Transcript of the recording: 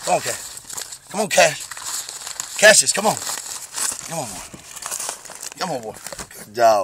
Come on, Cash. Come on, Cash. Cassius, come on. Come on, boy. Come on, boy. Good job.